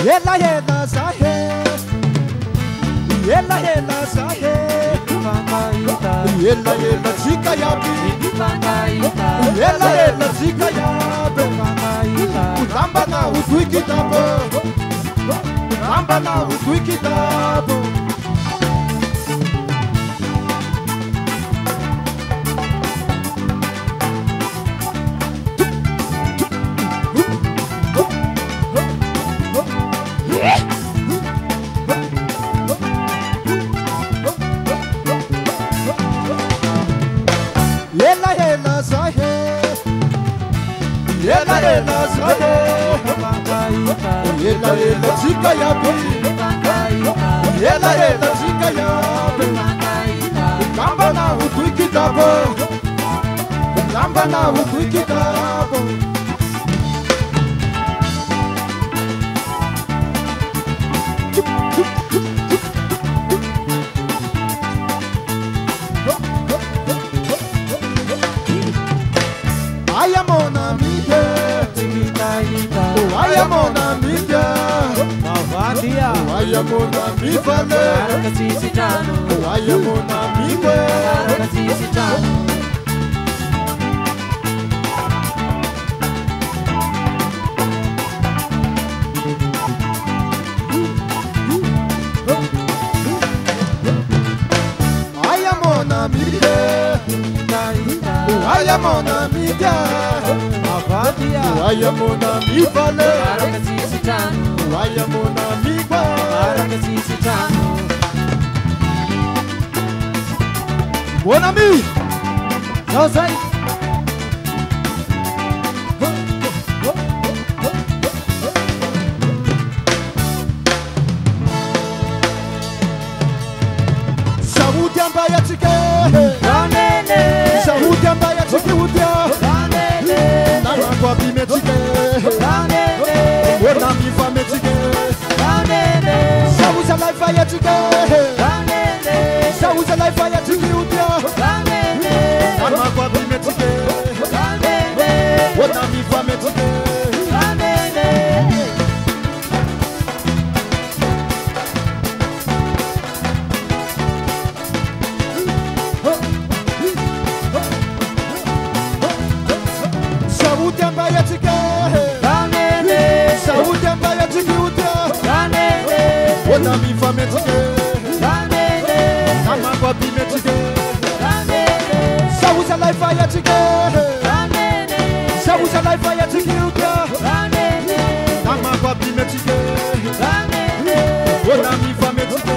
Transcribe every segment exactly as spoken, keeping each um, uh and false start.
Ela ela zahe, ela ela zahe, ela ela zika yabi, ela ela zika yabi, ulamba na udui kitabo, ulamba na udui kitabo. Ela ela zahe, ela ela zahe, ela ela zika yabi, ela ela zika yabi, ulamba na udui kitabo, ulamba na udui kitabo. I am on a media, oh I am on a media, oh I am on a media, oh I am on a media. I am on a media, oh I am on a media. I am on a mi vale, I am on a mi Mon ami, non sai. Saúde ambaia tike, saúde ambaia tike udia. Kwa bimetike, wena mi fametike, sauza life ya tike, sauza life ya tike udia, ana kwa bimetike, wena mi fametike. Saúde ambaia tike, saúde ambaia tike udia, wena mi fametike, ana kwa bimetike, sauza life ya tike, sauza life ya tike udia, ana kwa bimetike, wena mi fametike.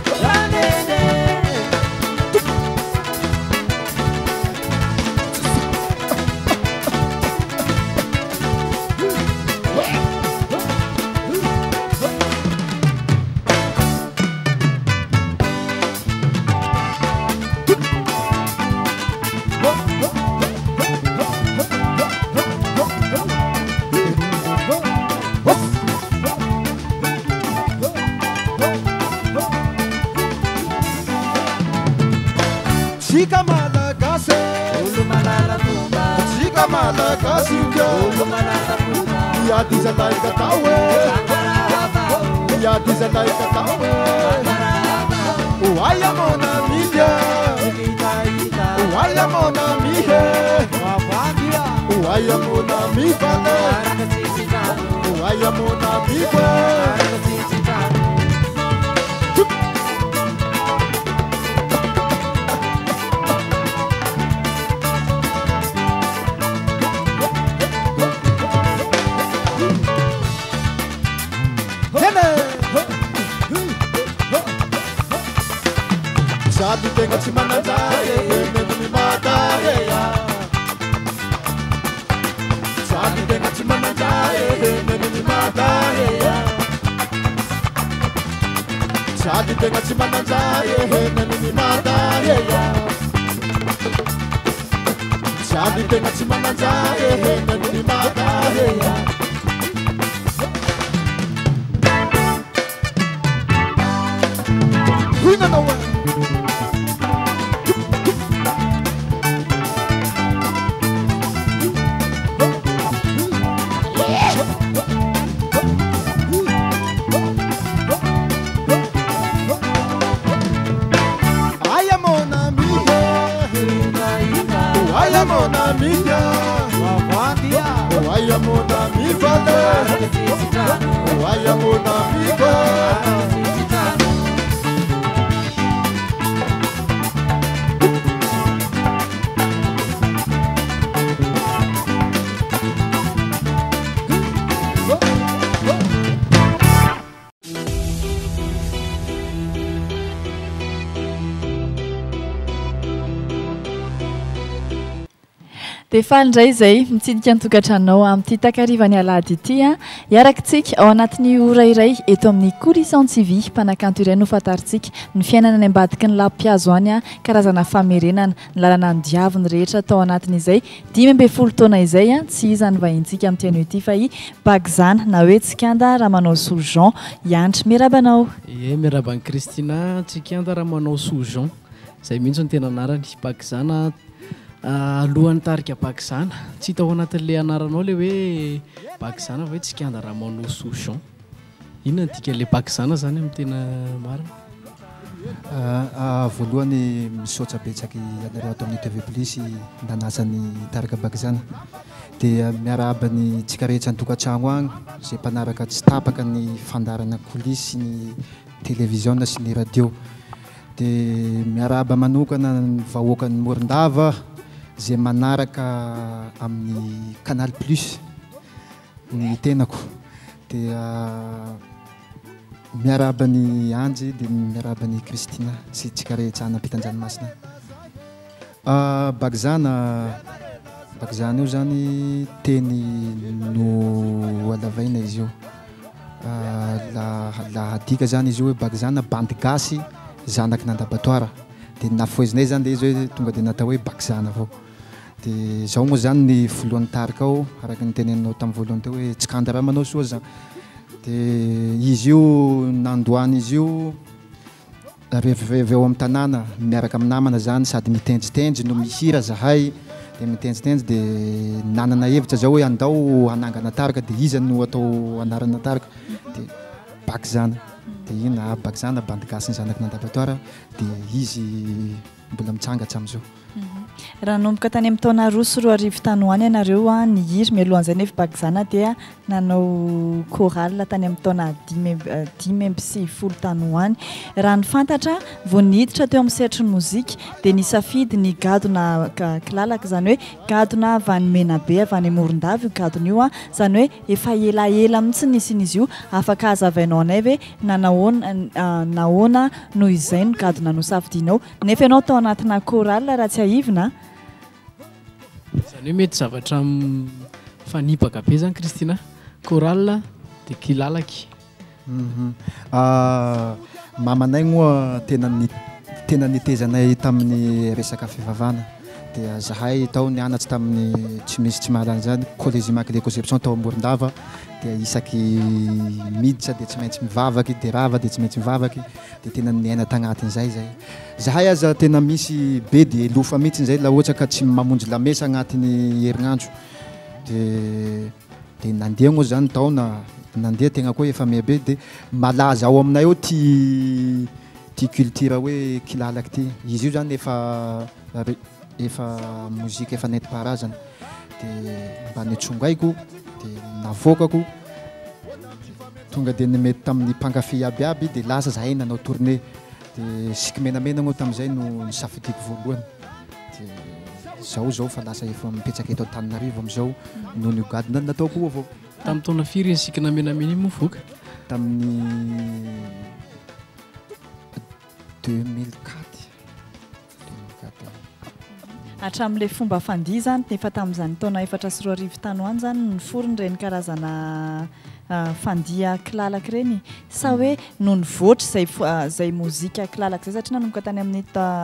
Chica Malagase, Chica Malagase, ya diza laika tawe, ya diza laika tawe. Oh, I am on a media, oh, I am on a media, oh, I am on a media, oh, I am on a media. Sabe tem que se mandar, mesmo me matar, sabe tem que se mandar, mesmo me matar, sabe tem que se mandar, mesmo me matar, sabe tem que se mandar, mesmo me matar. We don't know what. Waya mona mi fale Waya mona mi fale Dia faly indray izay mitsidika ny tokantranonao amin'ity takarivany alahady ity a hiarakintsika ao anatin'ny ora iray eto amin'ny Corisson T V mpanakanto iray no fantarintsika ny fiainana any ambadiky ny lampihazo any a karazana famerenana ny lalana ny diaviny rehetra tao anatin'izay dimy ambin'ny folo taona izay a tsy iza ny vahintsika amin'ny teny ity fa i Bagzana na hoe Tsikanda Ramanao Soujean Ianitra miarabanao. Ie miarabany Kristina Tsikanda Ramanao Soujean izay mihitsy ny tena anarany Bagzana. Alohan'ny tarika Bagzana tsy hita ao anatin'ilay anaranao le hoe Bagzana hoe Tsikanda Ramanao Soujean. Inona dika le Bagzana zany amin'ny tena marina? Voalohany misaotra betsaky anareo ato amin'ny T V plus nanasany tarika Bagzana dia miarahaba ny tsika rehetra ny tokantrano agny izay mpanaraka tsy tapaka ny fandarana coulisses ny télévision sy ny radio dia miarahaba manokana ny vahoaka ny Morondava zay manaraka amin'ny Canal Plus ny tenako dia miarahaba ny Anjy dia miarahaba ny Kristina sy tsika rehetra anampitan-dranomasina. Bagzana Bagzana io zany teny no alavaina izy io la adika zany izy io hoe Bagzana bandy gasy zanaky n'Andabatoara dia nafoezinay zany dia izy hoe tonga dia natao hoe Bagzana avao. Dia izao moa zany ny voalohan'ny tarika ao araka ny teneninao tamin'ny voalohany teo hoe Tsikanda Ramanao Soujean. Dia izy io nandoany izy io rehefa avy ao amin'ny tanàna miaraka amin'ny namana zany sady mitendritendry no mihira zahay dia mitendritendry dia nanana hevitra zao hoe andao hanangana tarika dia iza no atao anarana tarika dia Bagzana. Dia ina Bagzana bandy gasy ny zanaky n'Andabatoara dia izy mbola mitsangatsa amin'izao. Raha nomboka tany amin'ny taona roa sy roa arivo tanoany ianareo a nihiry mialohan'izay nefa Bagzana dia nanao chorale tany amin'ny taona dimy dimy amby sivifolo tanoany. Raha ny fantatra vao niditra teo amin'ny sehatry ny mozika dia nisafidy ny gadona kilalaka izany hoe gadona avy any Menabe avy any Morondava io gadona io a izany hoe efa elaela mihitsy nisian'izy io afaka hazavainao anay hoe nanahoana nahoana noho izay no gadona nosafidinao nefa ianao tao anatina chorale raha tsy aivina. Zany hoe mety zavatra fanipaka be zany Kristina chorale dia kilalaky. Mamanay moa tena tena nitezanay tamin'ny resaka fivavahana dia zahay tao nianatsy tamin'ny tsy misy tsy mahalala zany collège Immaculée Conception tao Morondava dia isaky miditra dia tsy maintsy mivavaky dia rava dia tsy maintsy mivavaky dia tena niaina tagnatin'izay zay. Zahay aza tena misy be dia lofa mihitsy zay la ohatra ka tsy mamonjy lamesa agnatin'ny herinandro dia dia nandeha moa zany taona nandeha tegna koa efa miabe dia malaza ao aminay ao ty ty culture hoe kilalaky ty izy io zany efa efa mozika efa nentim-paharazana dia mba nitsongaiko dia navoakako tonga dia nimety tamin'ny mpankafy aby aby dia lasa zahay nanao tournée dia siky menamena moa tamin'izay no nisafidiko voalohany dia izao zao fa lasa efa mipetraka eto Antananarivo amin'izao noho ny gadona nataoko avao. Tamin'ny taona firy ny sikina menamena io moa voaka? Tamin'ny deux mille quatre. Hatramin'ilay fomba fandihy zany nefa tamin'izany taona efatra sy roa arivo tanoany zany niforony ireny karazana fandiha kilalaka ireny sa hoe no nivoatra izay izay mozika kilalaka izay satria nanomboka tany amin'ny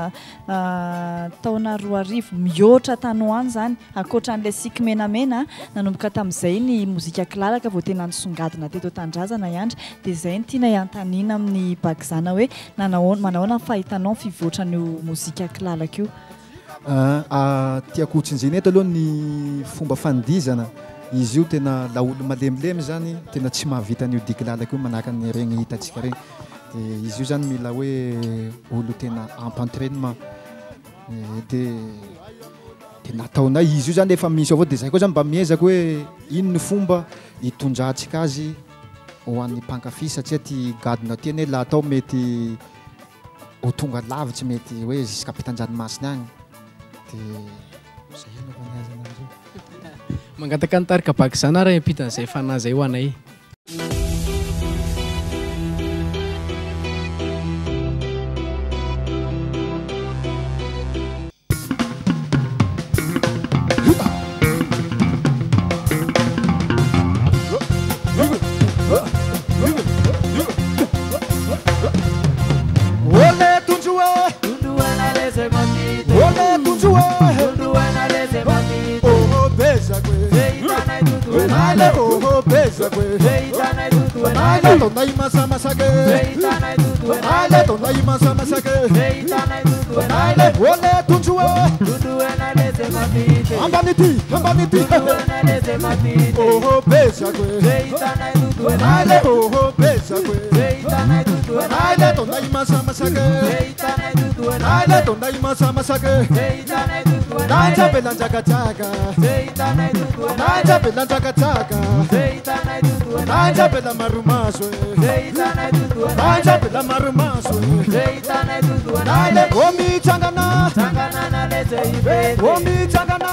taona roa arivo mihoatra tanoany zany ankoatran'ilay siky menamena nanomboka tamin'izay ny mozika kilalaka vao tena nisongadina teto Tandrazana Iandry dia izay ny tiana iantanina amin'ny Bagzana hoe manahoana fahitanao fivoatran'io mozika kilalaka io. Tiako tsinjiny eto aloha ny fomba fandizana izy io tena la olo malemilemy zany tena tsy mahavita an'io dikilalaka io manahaka ny regny hitantsika regny dia izy io zany mila hoe olo tena amp-entraînement dia dia nataonay izy io zany efa misy avao dia zay koa zany mba miezaka hoe ino ny fomba hitondratsika azy ho an'ny mpankafy satria ty gadona ty ane laha atao mety ho tonga lavitsy mety hoe jusqu'à ampitan-dranomasina agny dia zay anaovana azy anareo mangataka nitarika pakizana raha ampitan'izay fanahy zay ho anay Tonai masa masa ke, ale tonai masa masa ke, ale ole tunjue, ambaniti ambaniti, oh besa ke, ale oh besa ke, ale tonai masa masa ke, ale tonai masa masa ke, nanja belanja kacaga, nanja belanja kacaga, nanja bela marumaso. Nanja bela marumaso. Nale omi changana, omi changana,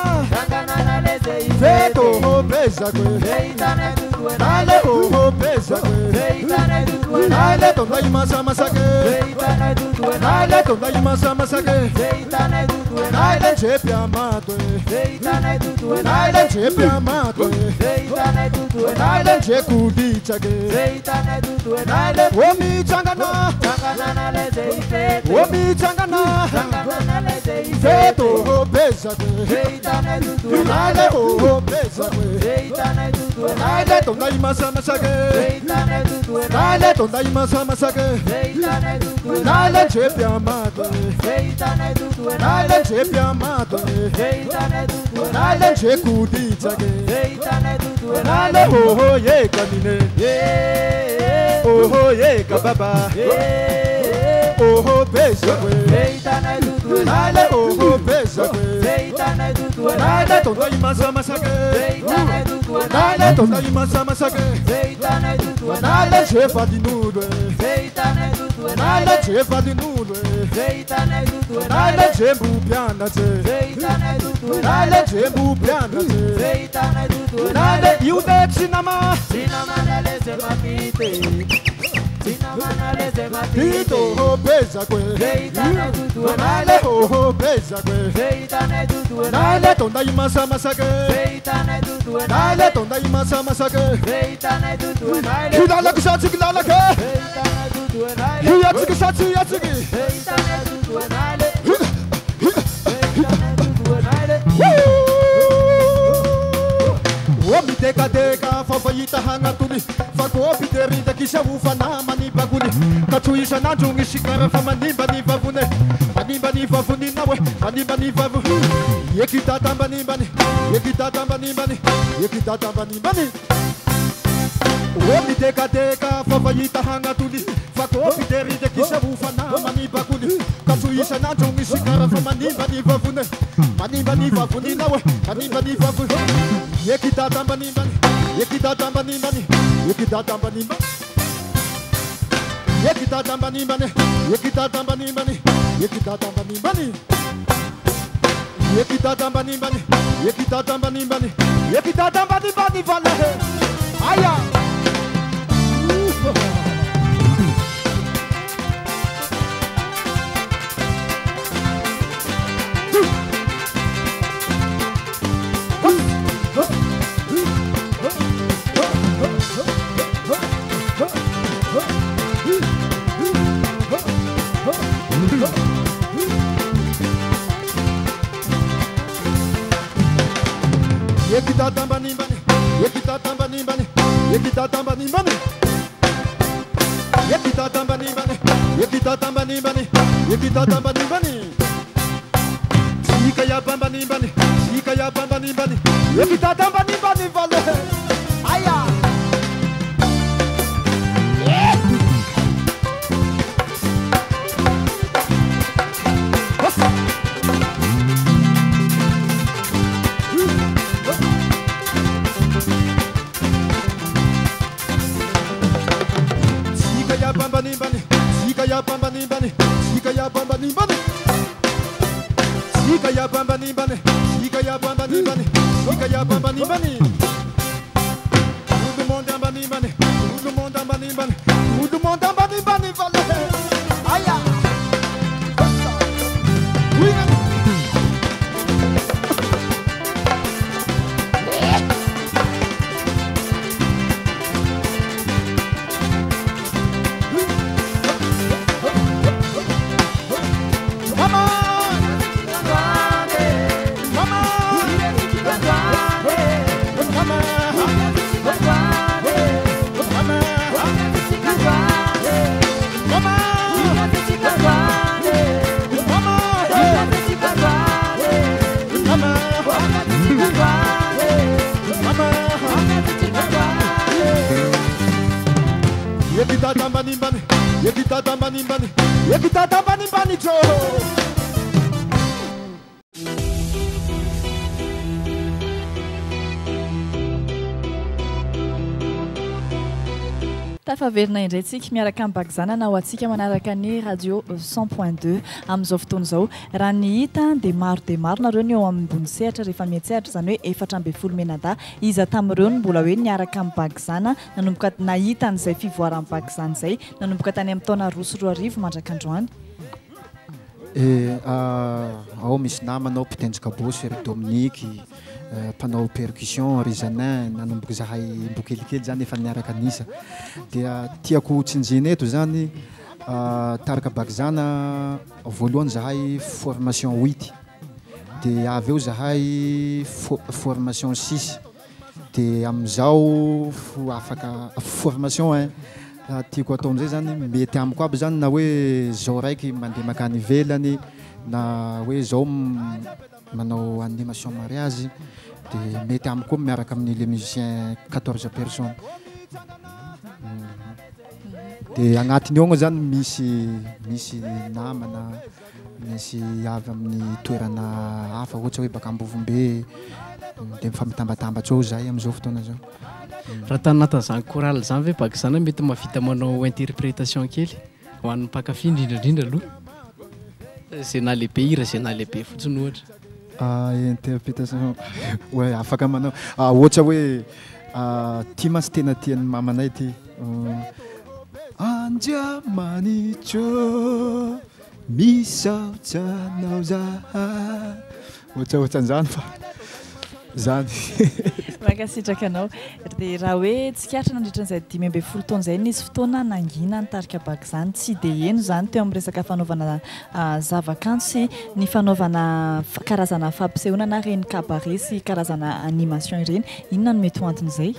veto ho besa que, nale ho besa que, nale tonai masa masa que, nale tonai masa masa que, nale chepe amato, nale chepe amato, nale cheku dicha que. Nale omi changana, omi changana, veto ho besa que, nale ho besa que, nale tonai masa masa que, nale tonai masa masa que, nale chepe amato, nale chepe amato, nale cheku dicha que, nale ho ho ye kamine. Oh yeah, kababa. Oh besa que. Nale oh besa que. Nale tonai masa masa que. Nale tonai masa masa que. Nale chefa de nudo. Nale chefa de nudo. Nale chembu piana che. Nale chembu piana che. Nale yude cinema. Cinema nale se mapite. Tito ho besa que, nale ho besa que, nale tonda imasa masa que, nale tonda imasa masa que, kidala kusatsi kidala ke, yatsi kusatsi yatsi ki, omi deka deka favaita hanatuni, fagopi derida kisha ufana mani baguni, katuisha nanjungi shikara fa manimba ni vavune, manimba ni vavuni nawe, manimba ni vavu, yekita tamba ni bani, yekita tamba ni bani, yekita tamba ni bani. Omi deka deka favaita hanatuni, fagopi derida kisha ufana mani baguni, katuisha nanjungi shikara fa manimba ni vavune, manimba ni vavuni nawe, manimba ni vavu. Yekita tamba ni bani, yekita tamba ni bani, yekita tamba ni bani, yekita tamba ni bani, yekita tamba ni bani, yekita tamba ni bani, yekita tamba ni bani, yekita tamba ni bani, yekita tamba ni bani vale, aya. Yekita tamba ni bani, yekita tamba ni bani, yekita tamba ni bani, yekita tamba ni bani, yekita tamba ni bani, yekita tamba ni bani, sika ya bamba ni bani, sika ya bamba ni bani, yekita tamba ni bani vale, aya. yapambanimbany sika yapambanimbany sika yapambanimbany sika yapambanimbany sika yapambanimbany tout le monde ambanimbany tout le monde ambanimbany tout le monde ambanimbany vale aya oui Ebitatamanimbani, ebitatamanimbani, ebitatamanimbani jo. Tafaverina indray tsika miaraka amin'ny bagzanana ho antsika manaraka ny radio cent point deux amin'izao fotoana izao raha ny hita dia maro dia maro nareo ny eo ambony sehatra rehefa mihatsehatra izany hoe efatra ambin'ny folo menada iza tamin'ireo ny mbola hoe niaraka amin'ny bagzana nanomboka nahita an'izay fivoaran'ny bagzana izay nanomboka tany amin'ny taona roa sy roa arivo mandrak'androany. E ao misy namanao mpitendrika bosy ry Dominique mpanao percussion ry Zanin nanomboka zahay mbokelikely zany efa niaraka nisa dia tiako tsinjina eto zany taraka bagzana voalohany zahay formation huit dia avy eo zahay formation six dia amin'izao afaka formation un tiako atao amizay zany mety amiko aby zany na hoe zao raiky mandeha makany ivelany na hoe zao manao animation mariage dia mety amiko miaraka amin'ny les musiciens quatorze personnes dia agnatiny eo zany misy misy namana misy avy amin'ny toerana hafa ohatra hoe baka Ambovombe dia mifampitambatambatry eo zahay amin'izao fotoana zao. Raha tanatazany chorale zany ve bagzana mety mavita manao interprétation kely ho an'ny mpakafy indrindrandrindra aloha zay na lehibe hira zay na lehibe fotsiny ohatra. Interprétation ouais afaka manao ohatra hoe ty mantsy tena tian'ny mamanay ty Andriamanitro misaotranao zahay ohatra ohatran'izany fa zany Makasitraka anao dia raha hoe tsikaritra nandritran'izay dimy ambin'ny folo taona izay nisy fotoana nangina nitarika bagzany tsy dia eno zany teo amin'ny resaka fanaovana zavakanto sy ny fanaovana karazana fampisehoana na reny cabaret sy karazana animation ireny inona no mety ho anton'izay?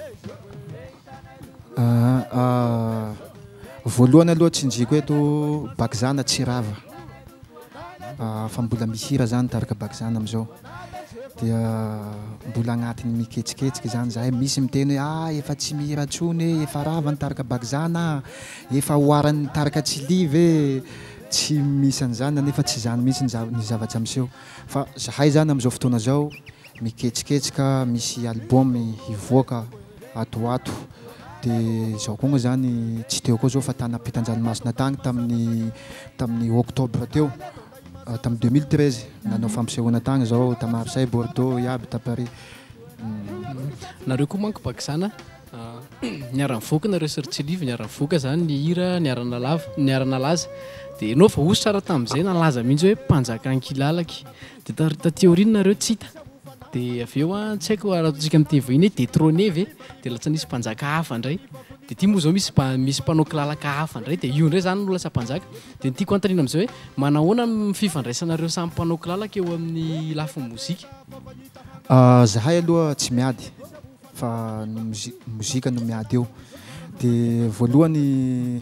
Voalohany aloha tsinjiko eto bagzana tsy rava fa mbola mihira zany tarika bagzana amin'izao dia mbola agnatiny miketsiketsika zany zahay misy miteny hoe ah efa tsy mihira tsony efa rava nitarika bagzana efa hoarany tarika tsilivy tsy misy an'izany nefa tsy zany mihitsy ny zavatra miseho fa zahay zany amin'izao fotoana zao miketsiketsika misy album hivoaka atoato dia zao koa zany tsy teo koa zao fa tany ampitan-dranomasina tany tamin'ny tamin'ny octobre teo tamin'ny deux mille treize nanao fampisehoana tany zao ta Marseille Bordeaux iaby ta Paris. Nareo koa manko bagzana niara-nivoaka nareo Sirtsilivy niara-nivoaka zany ny hira niarana lava niarana laza dia enao fa osy tsara tamin'izay nalaza mihitsy hoe mpanjakan-kilalaky dia taty aoriana nareo tsy hita dia avy eo a tsy haiko arahatsika amin'ny teny vahiny hoe détrôné ve dia lasa nisy mpanjaka hafa indray dia ity moa zao misy misy mpanao kilalaka hafa indray dia io indray zany no lasa mpanjaka dia ny tiako anontaniana amin'izay hoe manahoana ny fifandraisanareo samy mpanao kilalaka eo amin'ny lafiny mozika? Zahay aloha tsy miady fa mozika no miady eo dia voalohany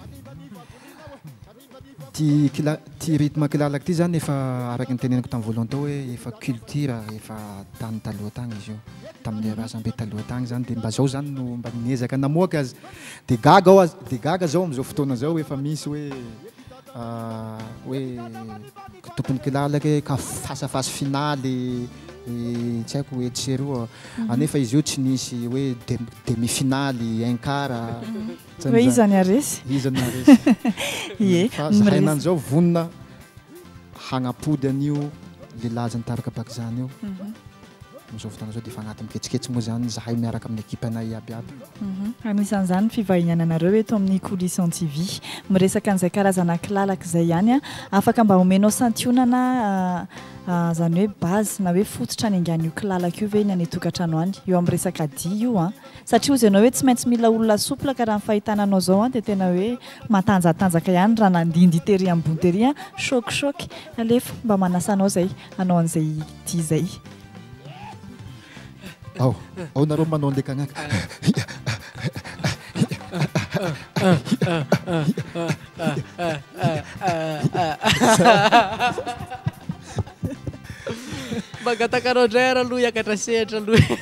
ty kila ty rythme kilalaka ty zany efa araky ny tenenako tamin'ny voalohany tao hoe efa culture efa tany taloha tagny izy io tamin'ny rasambe taloha tagny zany dia mba zao zany no mba niezaka namoaka azy dia gaga ao dia gaga zao amin'izao fotoana zao efa misy hoe hoe tompony kilalaka ka fasafasy finaly tsy haiko hoe tseroa anefa izy io tsy nisy hoe demi-finaly incara hoe izany aresy izany aresy ie fa zahainan'izao vonona hagnapody an'io le lazany taraka baka zany io am'izao fotoana zao dia efa agnaty miketsiketsy moa zany zahay miaraka amin'ny ekipa anay iabiaby anisan'izany fivahiniana anareo eto amin'ny coulisse T V miresaka an'izay karazana kilalaka izay ihany a afaka mba omenao santionana zany hoe base na hoe fototra any angany io kilalaka io ve ny any tokantrano any eo amin'ny resaka dia io a satria ozy ianao hoe tsy maintsy mila olona sopla ka raha ny fahitananao zao a dia tena hoe matanjatanjaka ihany raha nandindy tery ambony tery a shokshok alefa mba manasanao zay anao an'izay dia zay ao ao nareo manao ndraika agnaka magatakanao ndray ara aloha hiakatra sehatra aloha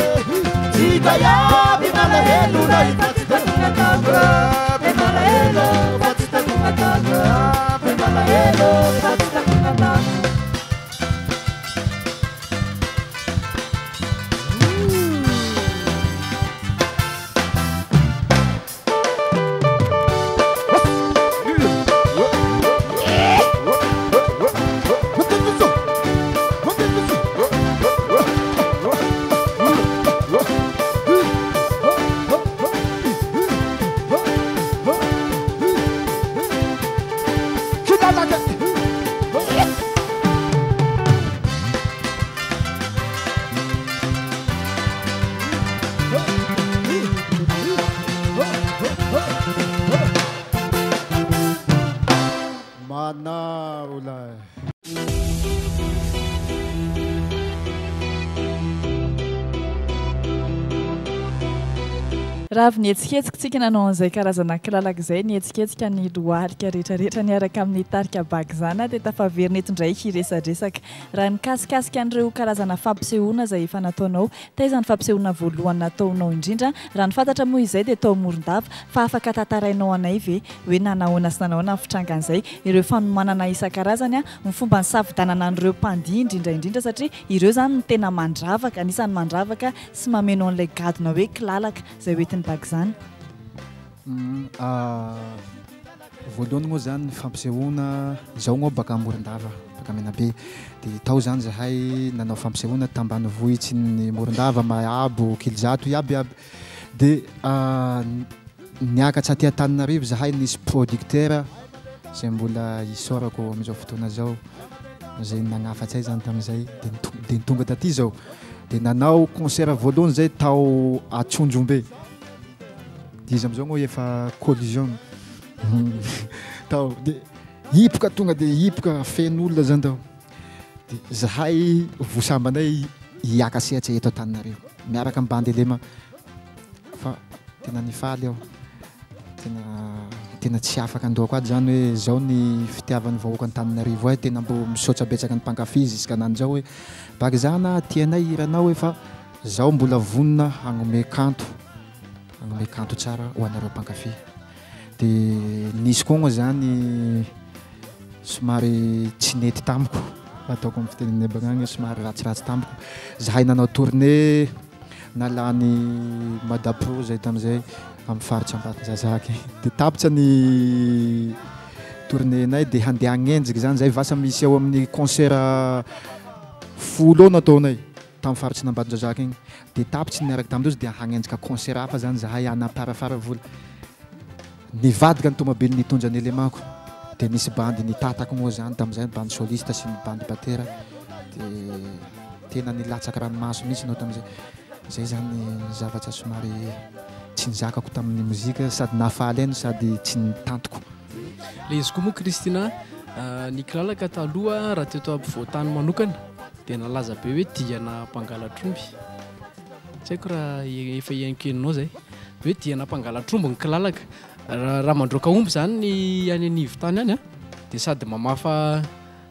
Gaya, bimala helu, na ipati da kuna kabra, bimala helu. raha avy nihetsiketsika nanao an'izay karazana kilalaka izay nihetsiketsika ny loharika rehetrarehetra niaraka amin'ny tarika bagzana dia tafaverina eto indray hiresadresaka raha nikasikasika an'ireo karazana fampisehoana izay efa nataonao taiza ny fampisehoana voalohany nataonao indrindra raha ny fantatra moa izay dia tao Morondava fa afaka tantarainao anay ve hoe nanahoana sy nanahoana ny fitrangan'izay ireo fanomanana isan-karazany a ny fomba ny safidanana an'ireo mpandihy indrindra indrindra satria ireo izany no tena mandravaka anisan'ny mandravaka sy mameno an'ilay gadona hoe kilalaka izay hoentin'ny bagzana. Voalohany moa zany ny fampisehoana izao moa baka Morondava baka Menabe dia tao zany zahay nanao fampisehoana tambanivohitsy ny Morondava Mahabo Kilizato iaby iaby dia niakatra aty Antananarivo zahay nisy producteur izay mbola isaorako amin'izao fotoana izao izay nagnafatsay zany tamin'izay dia nitonga taty izao dia nanao concert voalohany zay tao Atsonjombe izy amizao moa efa collision tao dia hipoka tonga dia hipoka fen'olona zany tao dia zahay vosambanay hiaka sehatra eto Antananarivo miaraka amin'ny bandy elema fa tena nifaly aho tena tena tsy afaka andohako azy zany hoe zao ny fitiavan'ny vahoaka Antananarivo ahy tena mbo misaotra betsaka ny mpankafy jusqu'à nan'izao hoe bagzana tianay hiranao hoe fa zao mbola vonona hagnome kanto hagnome kanto tsara ho anareo mpankafy dia nisy koa moa zany somary tsy nety tamiko ataoko amin'ny fitenen'ny bagnagny somary ratsiratsy tamiko zahay nanao tournée nalany Madapro zay tamin'izay amin'ny faritra Ambatondrazaka dia tapitra ny tournée nay dia handeha hagnenjika zany zay vasa misy eo amin'ny concert folo eo nataonay tamin'ny faritra Ambatondrazaka igny dia tapitra niaraka tamin'ireo dia hagnenjika concert hafa zany zahay anaparafara vola nivadika ny tomobily nitondra ny elemako dia nisy bandy nitatako moa zany tamin'izay bandy soliste sy ny bandy batera dia tena nilatsaka ranomaso mihitsy nao tamin'izay zay zany zavatra somary tsy nizakako tamin'ny mozika sady nafaly ainy sady tsy nitantoko. Le izy koa moa Kristina ny kilalaka taloha raha teto ampovoantany manokana dia nalaza be hoe diana mpangalatromby tsy haiko raha efa iankeninao zay hoe diana mpangalatromby ny kilalaka raha mandroaka omby zany ny any anivo tany any a dia sady mamafa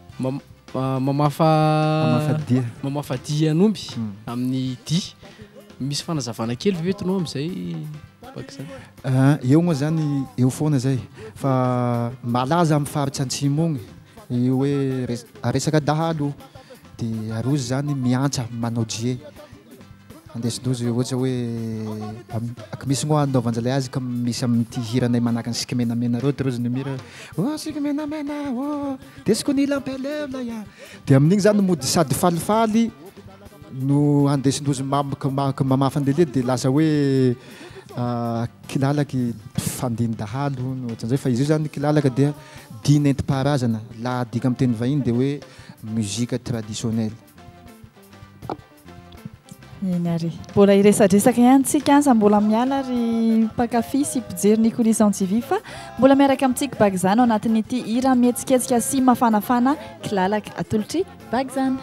mamafa mamafa dia an'omby amin'ny dia misy fanazavana kely vetinao amin'izay bakizany eo moa zany eo foana zay fa malaza amin'ny faritra Antsimo igny io hoe resaka dahalo dia arozy zany miantsa manao jie andesindrozy ohatra hoe ak misy ngoa anaovanjalay azy ka misy amin'ity hiranay manaka ny sika menamena reo dia rozy nimira o sika menamena o desiko ny lampelevla ya dia amin'igny zany mody sady falifaly no andesindrozy mamaka mamafa andelia dia lasa hoe kilalaky fandiny dahalo no ohatran'izay fa izy io zany kilalaka dia dia nentim-paharazana laha adika amin'ny teny vahiny dia hoe muzika traditionnelle. Eny ary mbola iresadresaka ihany tsika ansa mbola miala ary mpankafy sy mpijery ny Colisson T V fa mbola miaraka amintsika bagzana ao anatin'ity hira mihetsiketsika sy mafanafana kilalaka atolotry bagzana.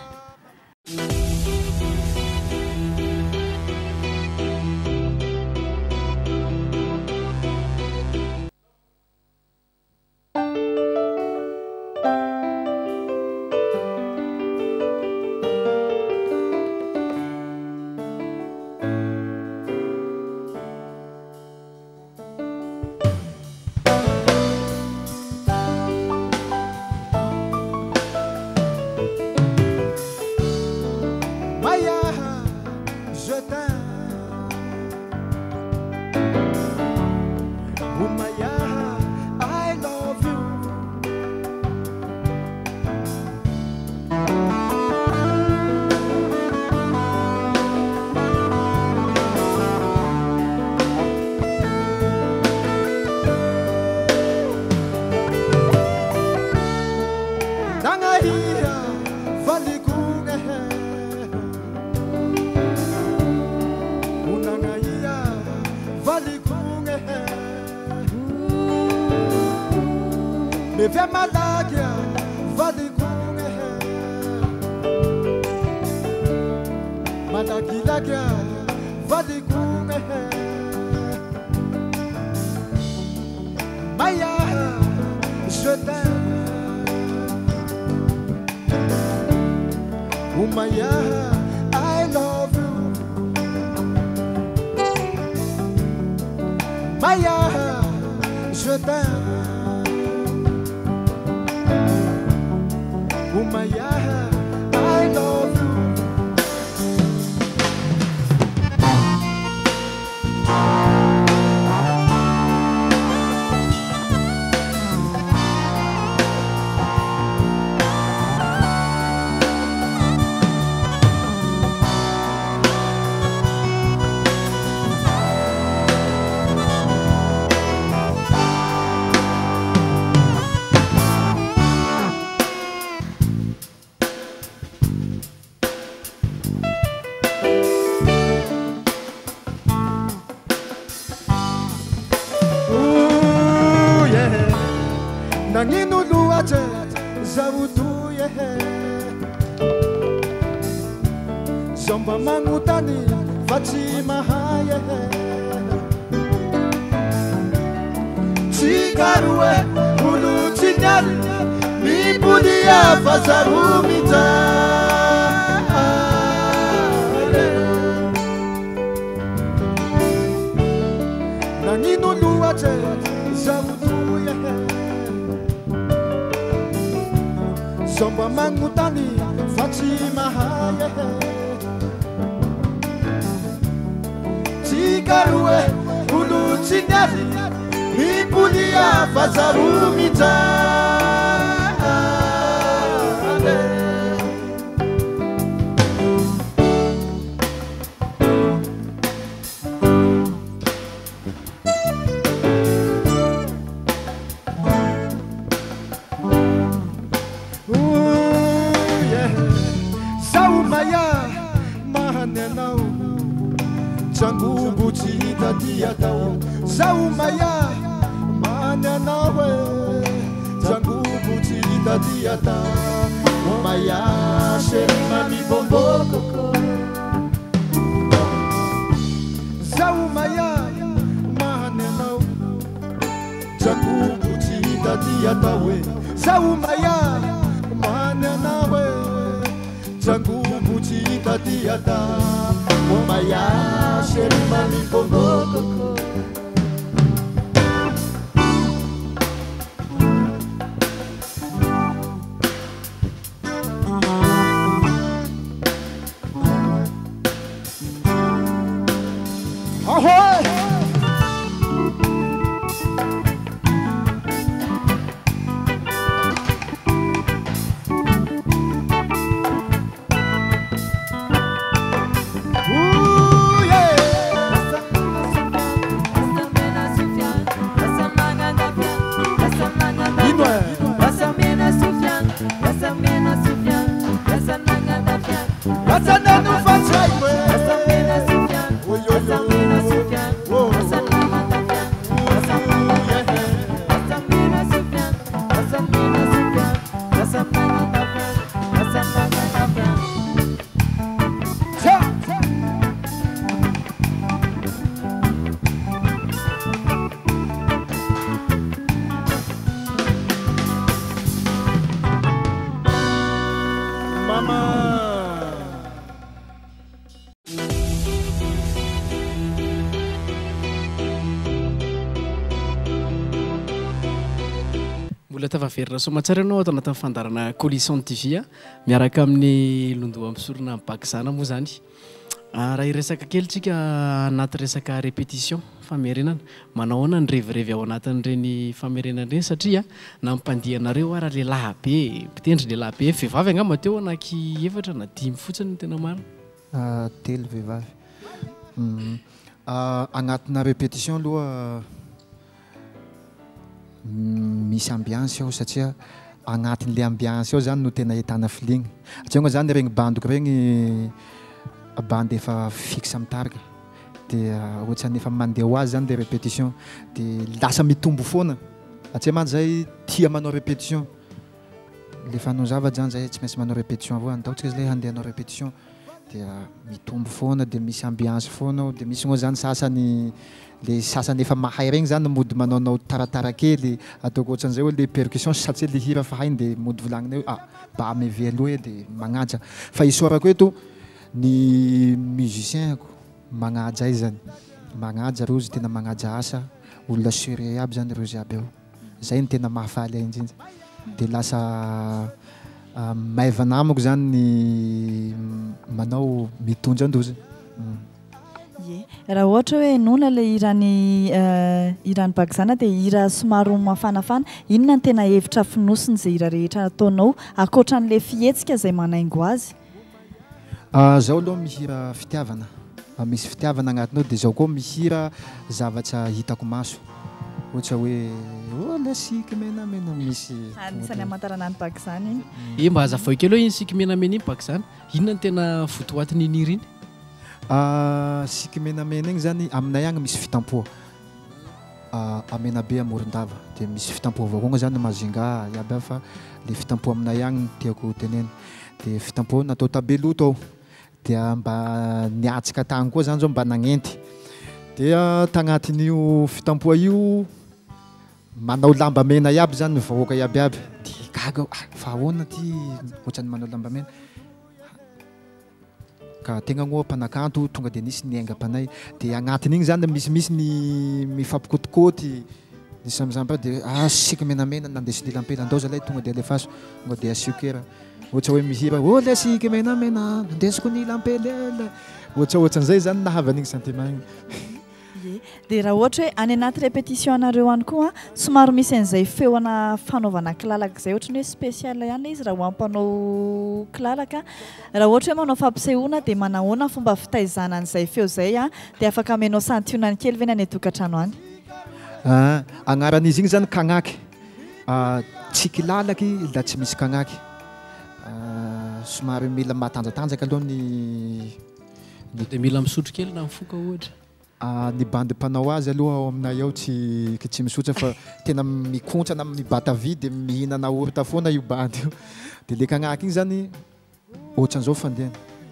Evia malakia valikune malakilakia valikune Maya je t'aime Oh Maya I love you Maya je t'aime Oh Maya, I love you. Nangino luate zawutuye Zomba mangutani Fatima haye Chikarue ulu chinyari Mibudia fasarumita Nangino luate zawutuye Zomba mangutani Fatima haye Chikarue ulu chinyari Mibudia fasarumita Jangu bucita dia tau Zaumaya mana nawe Jangu bucita dia tau Maya shema mi bomboko Zaumaya mana nawe Jangu bucita dia tau Zaumaya mana nawe Jangu bucita dia tau Oh Maya, shema mi bomboko Ahoy! Tavaferina somatsara anao ato anatin'ny fandarana Colisson T V miaraka amin'ny londoa ampisorona Bakisana moa zany. Raha iresaka kely tsika anaty resaka répétition famerenana manao ahoana ny revirevy ao anatin'ireny famerenana ireny satria na mpandihanareo ara lehilahy be mpitendry lehilahy be vehivavy angamba teo anaky efatra na dimy fotsiny tena marina telo vehivavy anatina répétition aloha misy ambiance ao satria agnatin'le ambiance ao zany no tena ahitana feeling satria ngo zany regny bandoko regny bandy efa fixe amitarika dia ohatrany efa mandeha ho azy zany le répétition dia lasa mitombo foana atsy mantsy zay tia manao répétition lefa hanao zavatra zany zay tsy maintsy manao répétition avao ataotsika izy le handeha hanao répétition dia mitombo foana dia misy ambiance foana dia misy moa zany sasany le sasany efa mahay regny zany mody manaonao taratara kely ataoko ohatran'izay hoe le percussion satria le hira fa hainy dia mody volagnina ah mba amevelo e dia magnaja fa isorako eto ny musicien magnaja izy zany magnaja rozy tena magnaja asa olona sérieux aby zany rozy aby eo zay ny tena mahafaly ahy indrindra dia lasa maivana amiko zany ny manao mitondra andozy ye raha ohatra hoe nona le irany irany bagzana dia hira somary mafanafana inona ny tena hevitra finosiny zay hira rehetra ataonao akoatran'le fihetsika zay manaingo azy zaho aloha mihira fitiavana misy fitiavana agnatinao dia zaho koa mihira zavatra hitako maso ohatra hoe le siky menamena misy anisany amantarana ny bagzany iny e mba hazavao kely hoe iny siky menamena iny bagzana inona ny tena fotoatiny inira iny siky menamena igny zany aminay agny misy fitampoa amena be amorondava dia misy fitampoa avao koa zany mazinga iaby fa le fitampoa aminay agny ny tiako teneny dia fitampoa natao tabeloto ao dia mba niatsika tagny koa zany zao mba nagnenty dia tagnatin'io fitampoa io manao lamba mena iaby zany ny vahoaka iaby iaby dia gaga fa ahoana ty ohatrany manao lamba mena ka tegna ngoa mpanakanto tonga dia nisy ny aingam-panay dia agnatin'igny zany misimisy ny mifampikotikôty ny samizamba dia ah siky menamena nandesiny lampela andao zalay tonga dia alefaso tonga dia asiokera ohatra hoe mihira o le siky menamena nandesiko ny lampelela ohatra ohatran'izay zany nahavan'igny sentiment igny dia raha ohatra hoe any anaty répétition anareo any koa somary misy an'izay feoana fanaovana kilalaka zay ohatra ny hoe spécial ihany izy raha hoampanao kilalaka raha ohatra hoe manao fampisehoana dia manahoana fomba fitaizana an'izay feo zay a dia afaka amenao santionany kely ve nany atokantrano any agnaran'izy igny zany kagnaky tsy kilalaky la tsy misy kagnaky somary mila matanjatanjaka aloha ny dia mila misotro kely na mifoka ohatra ny bandy mpanao azy aloha ao aminay ao tsy tsy misotra fa tena mikontrana mibata vy dia mihinana orita foana io bandy io dia le kagnaky igny zany ohatran'izao fandehany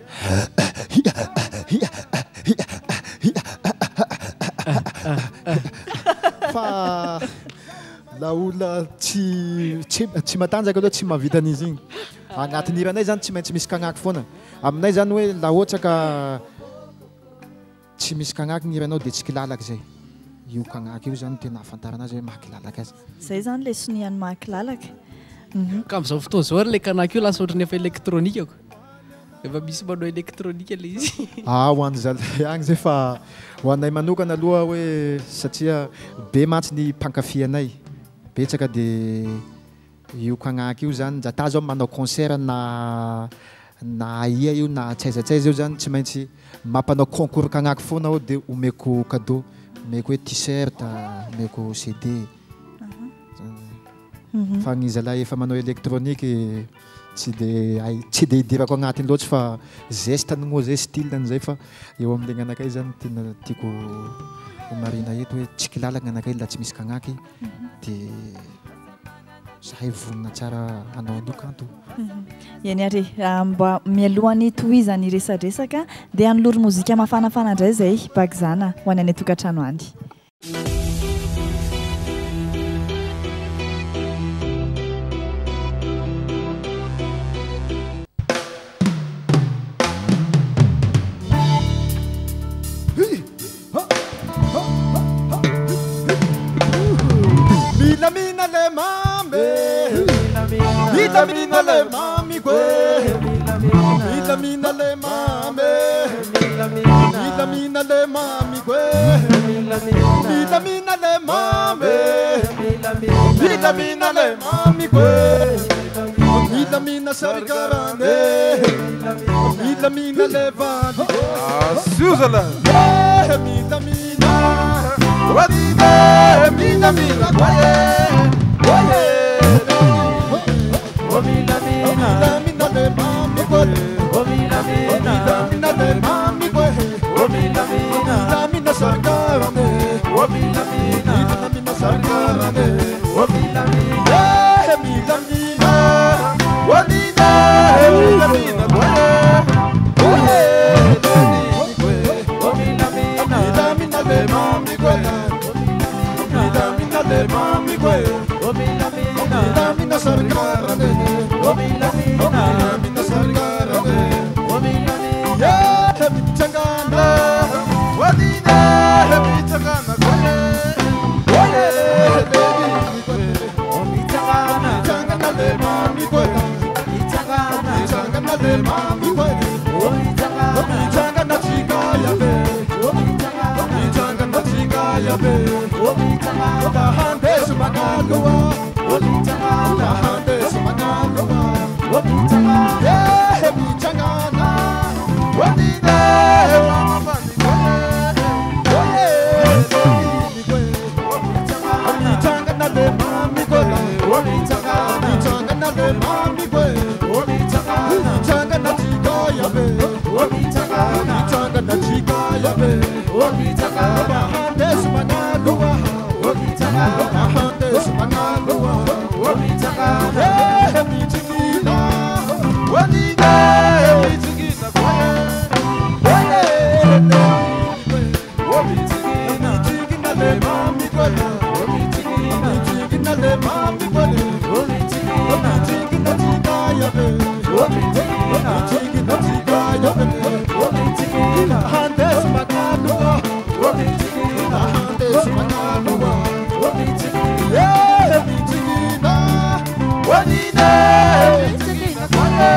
fa la olona tsy tsy matanjaka aloha tsy mahavita an'izy igny agnatin'ny hiranay zany tsy maintsy misy kagnaky foana aminay zany hoe la ohatra ka tsy misy kagnaky ny hiranao dia tsy kilalaka zay io kagnaky io zany tena ahafantarana azy hoe mahakilalaka azy zay zany le soniany mahakilalaka ka amin'izao fotoana zao ary le kagnaky io lasa ohatrany efa elektrônika ko efa misy manao elektrônika le izy ah ho an'ny zalay agny zay fa ho anay manokana aloha hoe satria be mantsy ny mpankafy-anay betsaka dia io kagnaky io zany zata zao manao concert na na ia io na tsaizatsaiza io zany tsy maintsy mampanao concours kagnaky foana ao dia omeko cadeau omeko hoe t-shirt omeko C D fa ny zalahy efa manao électronique tsy dia ay tsy dia hidirako agnatiny loatra fa geste ny moa zay style an'izay fa eo amin'ilay gnanakay zany tena tiako homarina eto hoe tsy kilalaka gnanakay la tsy misy kagnaky dia zahay vonina tsara anao alokanto eny ary mba mialohany tohizany resadresaka dia anolory mozika mafanafana indray zay bagzana ho any any tokantrano any Mina mina le mambe Mina mina le mami kwe Mina mina le mambe Mina mina le mami kwe Mina mina le mambe Mina mina le mami kwe Mina mina sarikarande Mina mina le vandi Switzerland Mina mina Wadide mina mina kwaye kwaye O mina mina mina le mami kwaye O mina mina mina le mami kwaye O mina mina mina sarkarane O mina mina mina sarkarane O le mami kweli Omitanga na chika ya be Omitanga na chika ya be Kahande sumangalua Kahande sumangalua Yeah, mitanga na Wanine Wamamani Omitanga na le mami kweli Omitanga na le mami kweli Omitanga na chika ya be Omitanga na chika ya be Kahande sumangalua Kahande sumangalua Yeah, mitigina Wanine mitigina kwaye Mitigina le mami kwaye Mitigina le mami kwaye Mitigina chika ya be Mitigina chika ya be Kahande sumangalua Kahande sumangalua Yeah, mitigina Wanine mitigina kwaye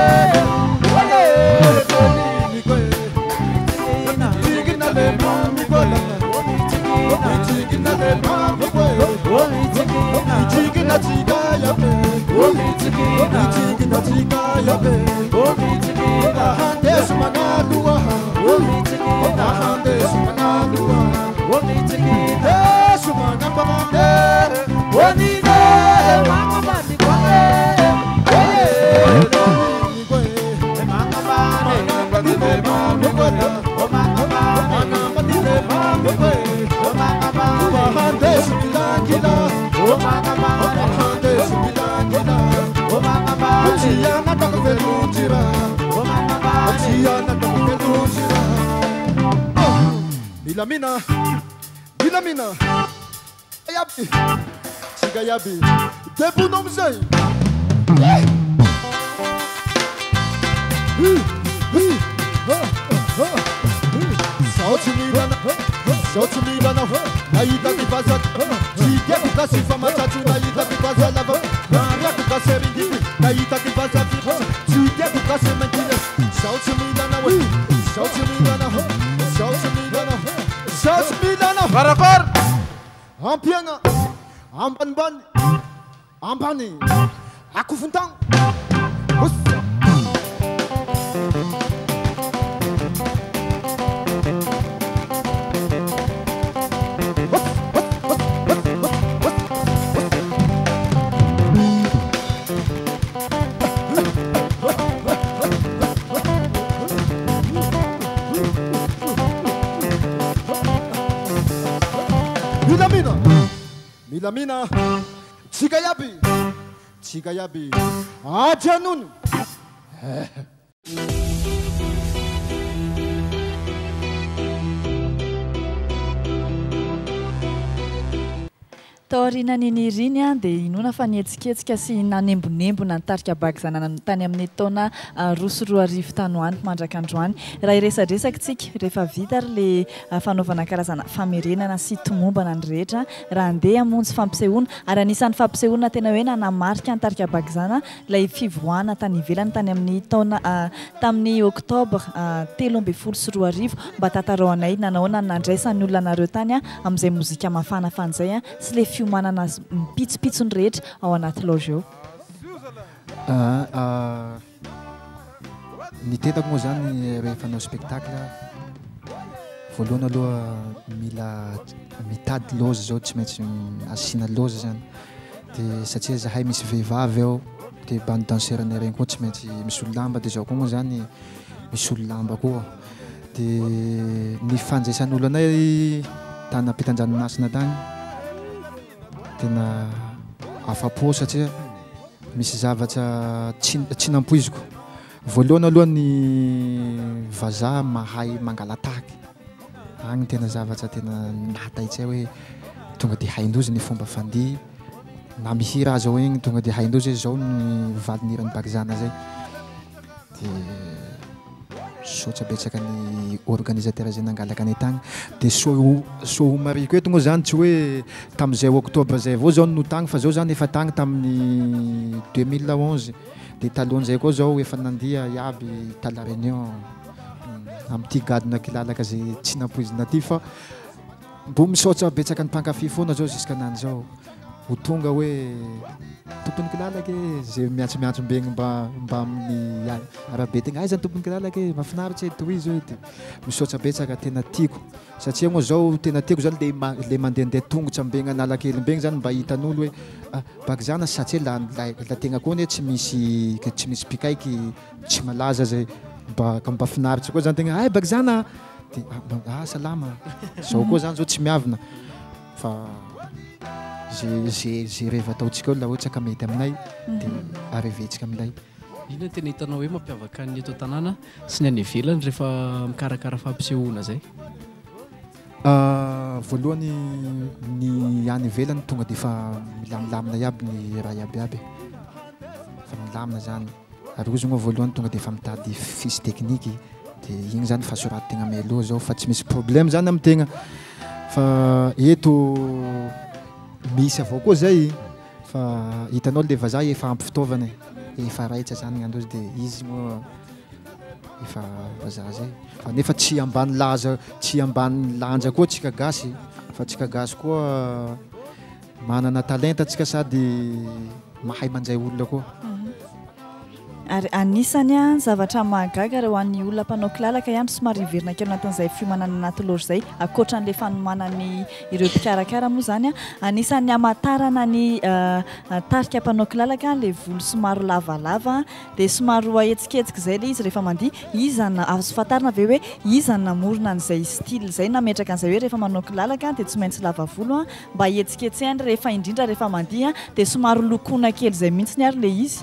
Mitigina le mami kwaye Mitigina le mami kwaye Mitigina chika ya be Mitigina chika ya be Kahande sumangalua Kahande sumangalua Eh, sumangalua Wanine mangamani kwaye Mangamani le mami kwaye Mangamani le mami kwaye Kahande sumangalua Kahande sumangalua Chiana takvelujira Chiana takvelujira Milamina Milamina Yabi Chiga yabi Debu nomzei Sauti milana Sauti milana Naida kibaza Chiga kukasifa matatu Naida kibaza lava Naria kukaseringi Naida kibaza Chiga kukasementine Sauti milana Sauti milana Sauti milana Sauti milana Barakar Ampianga Ambanban Ambani Akufuntang Hussa Milamina Milamina Chigayabi Chigayabi Ajanun Taorina niriny a dia inona fa nihetsiketsika sy nanembonembona nitarika baky zanana tany amin'ny taona roa roa arivo tany hoany mandraka androany raha iresadresakitsika rehefa vita ary le fanaovana karazana famerenana sy tomombana ny rehetra raha andeha hamonjy fampisehoana ary anisan'ny fampisehoana tena hoe nanamarika nitarika baky zana ilay fivoahana tany ivelany tany amin'ny taona tamin'ny oktobra telo amby folo sy roa arivo mba tantaraonay nanahoana nandraisan'ny olona nareo tany a amin'izay mozika mafana fanizay a sy le fiomanana mipitsopitsony rehetra ao anaty loge eo. Ny tetako moa zany rehefa hanao spectacle voalohany aloha mila mitady loge zao tsy maintsy asiana loge zany dia satria zahay misy vehivavy ao dia bande danseurny regny koa tsy maintsy misy olo-lamba dia zao koa moa zany misy olo-lamba koa dia ny fanjaisan'olo anay tany ampitan-dranomasina tany tena afa-po satria misy zavatra tsy nampoiziko. Voalohany aloha ny vazaha mahay mangalataky agny tena zavatra tena nataitsay hoe tonga dia haindrozy ny fomba fandihy na mihira azy ao egny tonga dia haindrozy zao ny valinirany bakizana zay dia sotra betsaka ny organisateur zay nangalaka anay tagny dia so so mariko eto moa zany tsy hoe tamin'izay oktobra zay avao zao no tagny fa zao zany efa tagny tamin'ny deux mille onze dia talohan'izay koa zao efa nandia iaby tala réunion amin'ity gadona kilalaka zay tsy nampoizina ty fa mbo misaotra betsaka ny mpankafy foana zao jusqu'anany zao ho tonga hoe tompony kilalaka zay miantsomiantsombegny mba mba amin'ny arabe tegna aizany tompony kilalaka mahafinaritra toy zao dia misaotra betsaka tena tiako satria moa zao tena tiako zany le le mandehandeha tongotra ambegny analakely mbegny zany mba hitan'olo hoe Bagzana satria la la tegna koa tsy misy tsy misy pikaiky tsy malaza zay mba ka mba finaritra koa zany tegna ay Bagzana dia ah salama zao koa zany zao tsy miavina fa zay zay zay reva ataontsika la ohatra ka mety aminay dia arevetsika aminay. Ina tena hitanao hoe mampiavaka ny eto an-tanàna sy ny any ivelany rehefa mikarakara fampisehoana zay? Voalohany ny any ivelany tonga dia efa milamilamina iaby ny raha iabiaby fa milamina zany ary ozy moa voalohany tonga dia efa mitady fiche technique dia igny zany fa soratin-tegna mialoha zao fa tsy misy problème zany amin'ny tegna fa eto misy avao koa zay fa hitanao le vazaha efa ampy fitaovana efa raitra zany gn'androzy dia izy moa efa vazaha zay fa nefa tsy ambany laza tsy ambany lanja koa tsika gasy fa tsika gasy koa manana talenta tsika sady mahay mandray olona koa. Ary anisany a zavatra mahagaga raha ho an'ny olona mpanao kilalaka ihany somary iverina kely anatin'izay fiomanana anaty loge zay ankoatran'ilay fanomanany ireo mpikarakara moa zany a anisany amatarana ny tarika mpanao kilalaka le volo somary lavalava dia somary ahetsiketsiky zay le izy rehefa mandihy izany azo fantarina ve hoe izany namorona an'izay style zay nametraka an'izay hoe rehefa manao kilalaka dia tsy maintsy lava volo a mba ahetsiketsehany rehefa indrindra rehefa mandihy dia somary lokoina kely zay mihitsy ny ary le izy.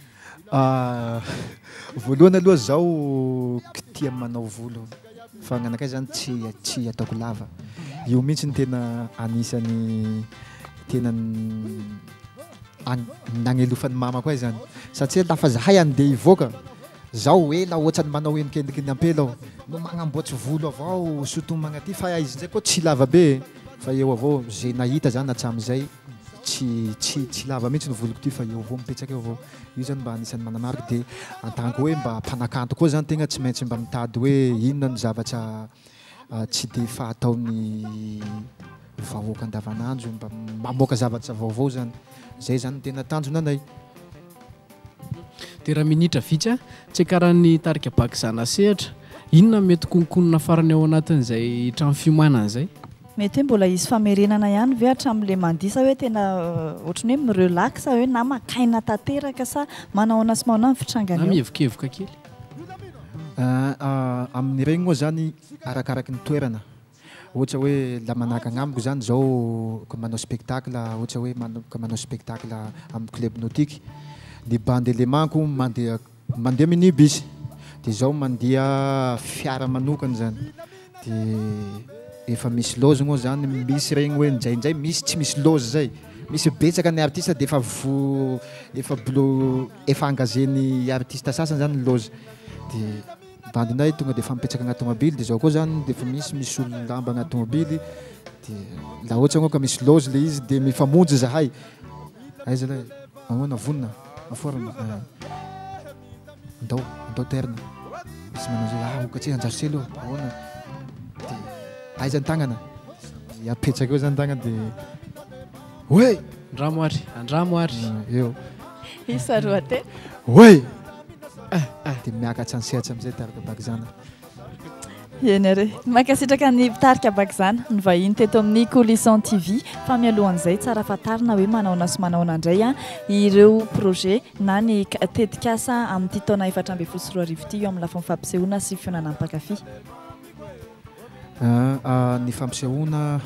Voalohany aloha zaho tia manao volo fa gnanakay zany tsy tsy ataoko lava io mihitsy ny tena anisany tena nagnelofan'ny mama koa zany satria lafa zahay andeha hivoaka zaho ela ohatrany manao endrikendriky ny ampela aho no magnamboatsy volo avao sotomagna ty fa izy nzay koa tsy lava be fa eo avao zay nahita zany hatramin'izay tsy tsy tsy lava mihitsy ny voloko ty fa eo avao mipetraka eo avao io zany mba anisan'ny manamarika dia en-tant que hoe mba mpanakanto koa zany tegna tsy maintsy mba mitady hoe inona ny zavatra tsy dia fahataon'ny vahoaka andavanandro mba mamoaka zavatra vaovao zany zay zany tena tanjona anay. Dia raha minitra vitsy a tsy karaha ny tarika Bagzana sehatra inona mety konkonina farany ao anatin'izay trano fiomanana zay? Mety hoe mbola izy famerenana ihany ve hatramin'ilay mandihy sa hoe tena ohatrany hoe mirelax sa hoe na makaina tanteraka sa manao ana sy manao ny fitrangana eo? Na mihevokevoka kely? Amin'ny regny moa zany arakaraky ny toerana ohatra hoe la manahaka agnamiko zany zao ka manao spectacle ohatra hoe ka manao spectacle amin'ny club nautique ny bande élémentko mandeha mandeha minibus dia zaho mandeha fiara manokana zany dia efa misy loge moa zany misy regny hoe ndraindray misy tsy misy loge zay misy betsaka ny artiste dia efa vo efa blo efa engagé-ny artiste sasany zany loge dia bandinay tonga dia efa mipetraka agnaty tomobily dia zao koa zany dia efa misy misy olo lamba agnaty tomobily dia la ohatra ngo ka misy loge le izy dia mifamonjy zahay aiza lay ahoana vonona aforma ndao ndao terna misy manao zay ah okatsia anjaroselo ahoana dia aiza ny tagnana apetraka eo zany tagnana dia hoe andramo ary andramo ary eo isa roa te hoe dia miakatra ny sehatra amin'izay tarika Bagzana. Eny ary mankasitraka ny tarika Bagzana ny vahiny teto amin'ny Colisson T V fa mialohan'izay tsara fantarina hoe manaona sy manaona indray a ireo projet na ny tetikasa amin'ity taona efatra amby folo sy roa arivo ity eo amin'ny lafiny fampisehoana sy fionana mpankafy. Ny fampisehoana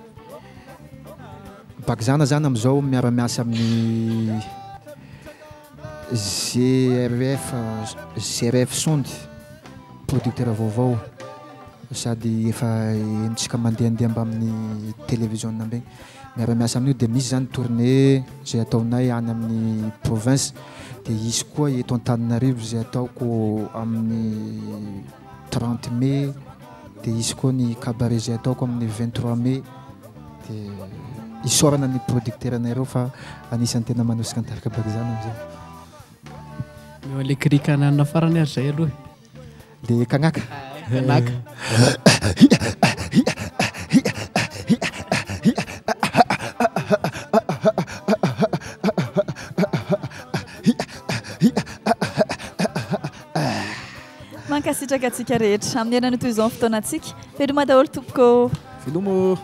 Bagzana zany amin'izao miara-miasa amin'ny G R F G R F Sondy producteur vaovao sady efa entsika mandehandeha mba amin'ny télévision ambegny miara-miasa amin'io dia misy zany tournée zay ataonay any amin'ny province dia isy koa eto Antananarivo zay ataoko amin'ny trente mai dia isy koa ny cabaret zay ataoko amin'ny vingt-trois mai dia isorana ny producteur anay reo fa anisan'ny tena manosika ny tarika Bagzana amin'izay. Meo le krikanana farany ary zay aloha. Le kagnaka. Kagnaka. Mankasitraka atsika rehetra amin'ny henana toy izao fotoanantsika. Veloma daholo tompoko. Velomo.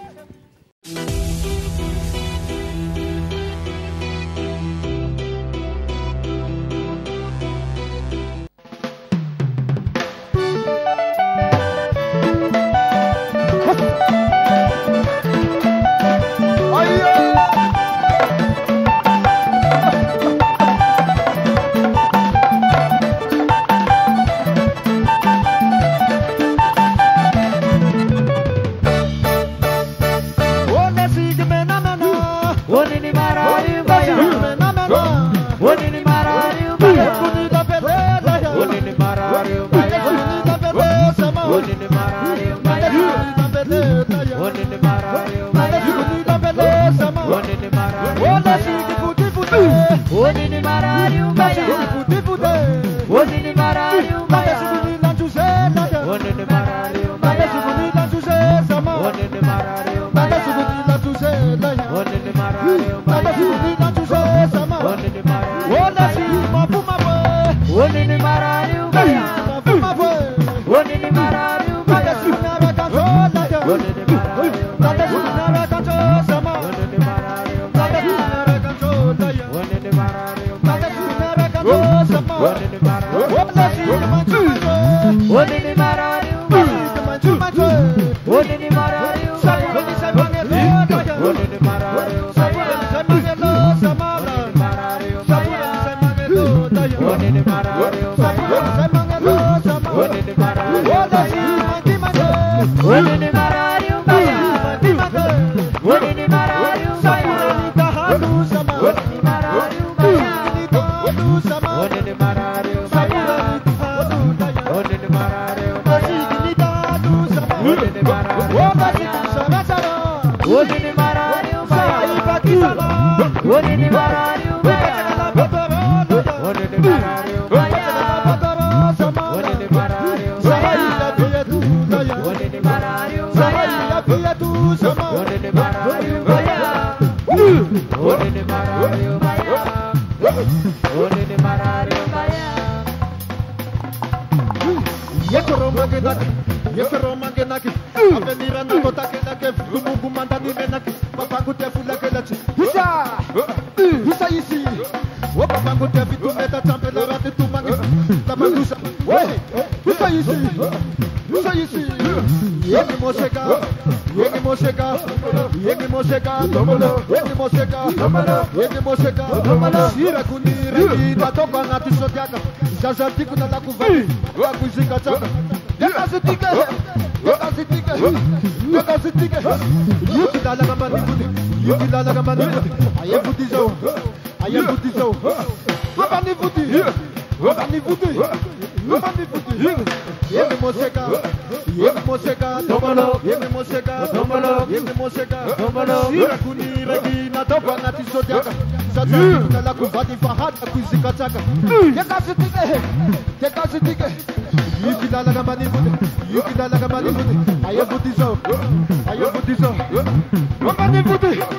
Ayo putih so, ayo putih so, mama ni putih.